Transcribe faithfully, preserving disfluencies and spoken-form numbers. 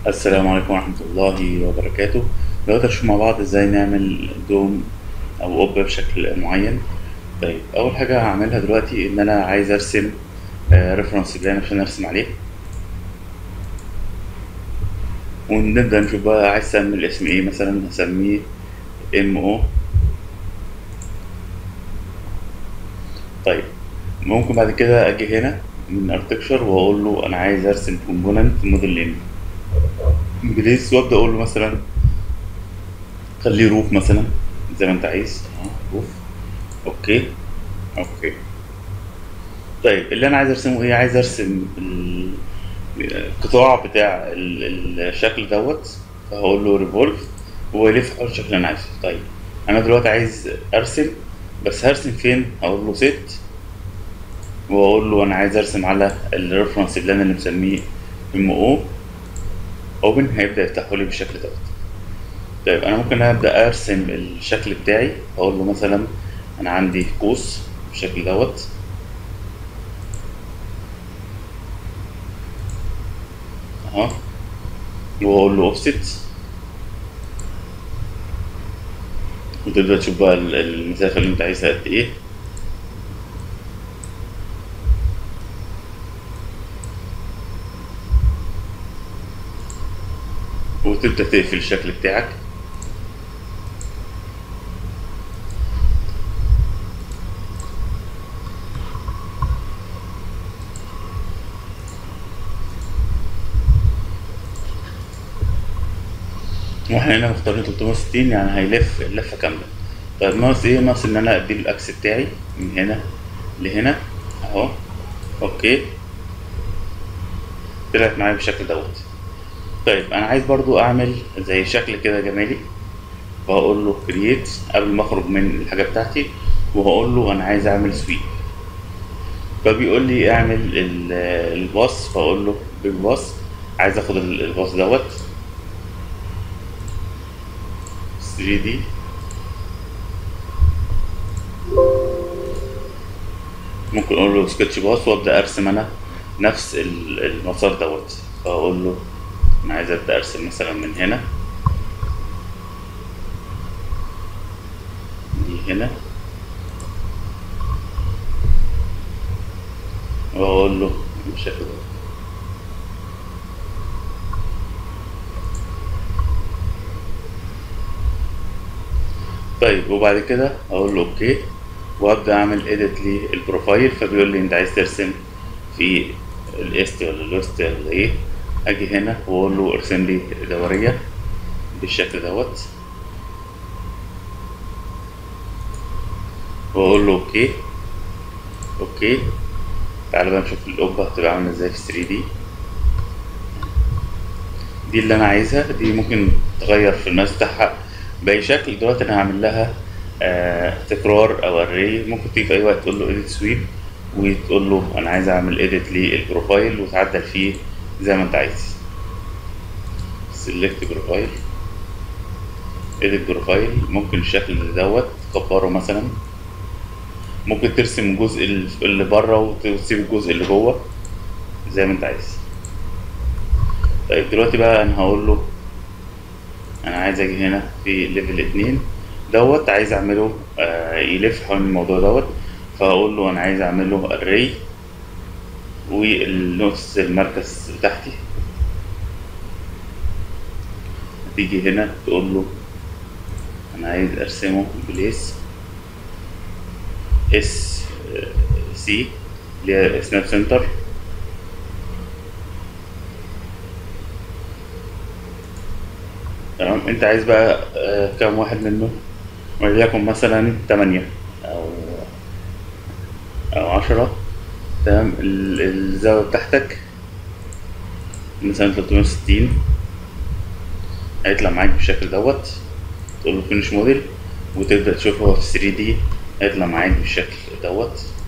السلام عليكم ورحمة الله وبركاته. دلوقتي هنشوف مع بعض ازاي نعمل دوم أو قبة بشكل معين. طيب، أول حاجة هعملها دلوقتي إن أنا عايز أرسم ريفرنس بلان عشان أرسم عليه، ونبدأ نشوف بقى عايز أسمي الاسم إيه. مثلا هسميه ام او. طيب، ممكن بعد كده أجي هنا من ارتكشر وأقول له أنا عايز أرسم كومبوننت موديل نيم بليز، وأبدأ أقول له مثلا خليه روف مثلا زي ما أنت عايز. أه روف. أوكي. أوكي. طيب، اللي انا عايز ارسمه ايه؟ عايز ارسم ال- القطاع بتاع ال- الشكل دوت. فهقول له ريفولف وهو يلف حول الشكل اللي انا عايزه. طيب، انا دلوقتي عايز ارسم، بس هرسم فين؟ هقول له سيت، واقول له انا عايز ارسم على الريفرنس اللي انا اللي مسميه ام او اوبن. هيبدا يفتحه لي بالشكل دوت. طيب، انا ممكن ابدا ارسم الشكل بتاعي. اقول له مثلا انا عندي قوس بالشكل دوت اهو، واقول له اوفست، وتبدأ تشوف بقى ال- المسافة اللي انت عايزها قد ايه. وتبدأ تقفل الشكل بتاعك. واحنا هنا مختارين ثلاثمية وستين، يعني هيلف اللفة كاملة. طيب، ناقص ايه؟ ناقص ان انا ادي الاكس بتاعي من هنا لهنا اهو. اوكي، طلعت معايا بالشكل دوت. طيب، انا عايز برضو اعمل زي شكل كده جمالي، فهقول له كرييت قبل ما اخرج من الحاجة بتاعتي، وهقول له انا عايز اعمل سويب. فبيقول لي اعمل ال- الباص، فاقول له بالباص. عايز اخد ال- الباص دوت ثري دي. ممكن اقول له سكتش باص وابدا ارسم انا نفس ال- المسار دوت. فاقول له انا عايز ابدا ارسم مثلا من هنا دي هنا، واقول له بالشكل ده. طيب، وبعد كده اقول له اوكي، وابدا اعمل اديت للبروفايل. فبيقول لي انت عايز ترسم في الايست ولا الويست ولا ايه. اجي هنا واقول له ارسم لي دوريه بالشكل دوت، واقول له اوكي. اوكي، تعالى بقى نشوف القبه هتبقى عامله ازاي في ثري دي. دي اللي انا عايزها. دي ممكن تغير في الماس بتاعها باي شكل. دلوقتي انا هعمل لها آه تكرار او اري. ممكن تيجي في اي وقت تقول له edit sweep، وتقول له انا عايز اعمل edit للبروفايل وتعدل فيه زي ما انت عايز. select بروفايل، edit بروفايل. ممكن الشكل دوت تكبره مثلا. ممكن ترسم الجزء اللي بره وتسيب الجزء اللي جوه زي ما انت عايز. طيب، دلوقتي بقى انا هقول له انا عايز اجي هنا في ليفل اتنين دوت، عايز اعمله آه يلف حوالين الموضوع دوت. فاقول له انا عايز اعمله array، والنص المركز بتاعتي. تيجي هنا تقول له انا عايز ارسمه بليس اس سي اللي هي سناب سنتر. تمام، انت عايز بقى آه كام واحد منه؟ وليكن مثلا تمانية او او عشرة. تمام، ال- الزاوية بتاعتك مثلا تلتمية وستين، هيطلع معاك بالشكل دوت. تقول له فينش موديل، وتبدأ تشوفه في ثري دي هيطلع معاك بالشكل دوت.